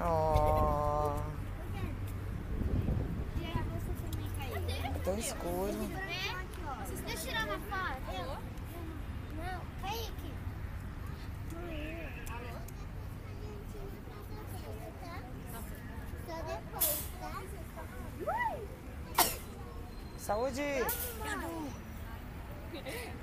Ó, tão escuro. Deixa eu tirar uma foto. Não, Kaique. Alô? Só depois, tá? Saúde! Vamos embora.